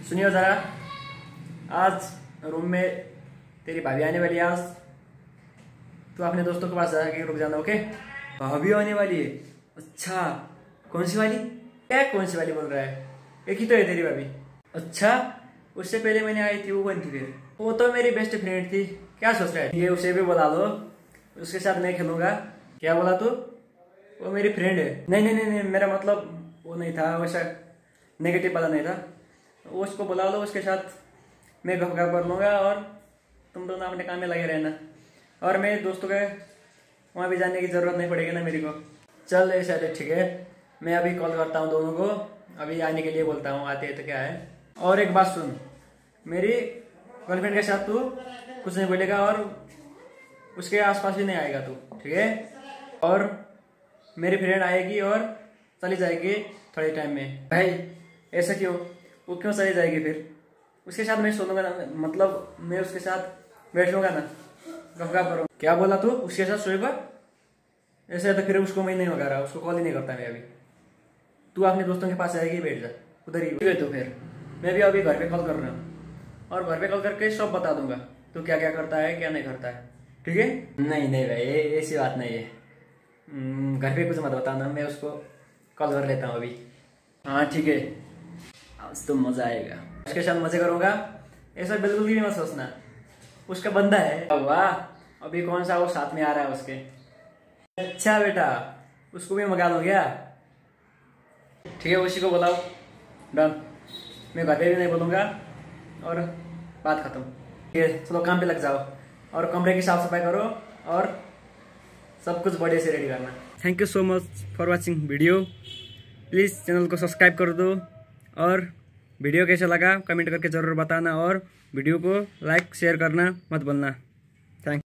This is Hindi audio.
सुनियो जरा, आज रूम में तेरी भाभी आने वाली है। आज तू अपने दोस्तों के पास जाके रुक जाना, ओके? भाभी आने वाली है? अच्छा, कौन सी वाली? क्या कौन सी वाली बोल रहा है? एक ही तो है तेरी भाभी। अच्छा, उससे पहले मैंने आई थी, वो कौन थी फिर? वो तो मेरी बेस्ट फ्रेंड थी। क्या सोच रहा है? ये उसे भी बुला लो, उसके साथ मैं खेलूंगा। क्या बोला तू? वो मेरी फ्रेंड है। नहीं नहीं नहीं नहीं, मेरा मतलब वो नहीं था, वैसा नेगेटिव वाला नहीं था। उसको बुला लो, उसके साथ मैं गप कर लूँगा और तुम दोनों अपने काम में लगे रहना। और मेरे दोस्तों के वहाँ भी जाने की ज़रूरत नहीं पड़ेगी ना मेरे को। चल ऐसा है, ठीक है। मैं अभी कॉल करता हूँ दोनों को, अभी आने के लिए बोलता हूँ, आते हैं तो क्या है। और एक बात सुन, मेरी गर्लफ्रेंड के साथ तू कुछ नहीं बोलेगा और उसके आसपास भी नहीं आएगा तू, ठीक है? और मेरी फ्रेंड आएगी और चली जाएगी थोड़े टाइम में। भाई ऐसा क्यों? वो क्यों चली जाएगी फिर? उसके साथ मैं सोऊंगा ना, मतलब मैं उसके साथ बैठूंगा ना, गपगा करूँ। क्या बोला तू? उसके साथ सोएगा? ऐसे तो फिर उसको मैं नहीं होगा रहा, उसको कॉल ही नहीं करता मैं अभी। तू अपने दोस्तों के पास आएगी, बैठ जा उधर ही। तो फिर मैं भी अभी घर पे कॉल कर रहा हूँ और घर पे कॉल करके सब बता दूंगा तू क्या क्या करता है, क्या नहीं करता है, ठीक है? नहीं नहीं भाई, ऐसी बात नहीं है। घर पे कुछ मत बताना, मैं उसको कॉल कर लेता हूँ अभी। हाँ ठीक है, आज तो मजा आएगा, उसके साथ मजे करूंगा। ऐसा बिल्कुल भी मत सोचना, उसका बंदा है। वाह, अभी कौन सा वो साथ में आ रहा है उसके? अच्छा बेटा, उसको भी मंगा लो क्या? ठीक है, उसी को बुलाओ। डन, मैं घर पे भी नहीं बोलूँगा और बात खत्म। ठीक है, चलो काम पे लग जाओ और कमरे की साफ सफाई करो और सब कुछ बढ़िया से रेडी करना। Thank you so much for watching video. Please channel को सब्सक्राइब कर दो और वीडियो कैसा लगा कमेंट करके ज़रूर बताना और वीडियो को लाइक शेयर करना मत भूलना। थैंक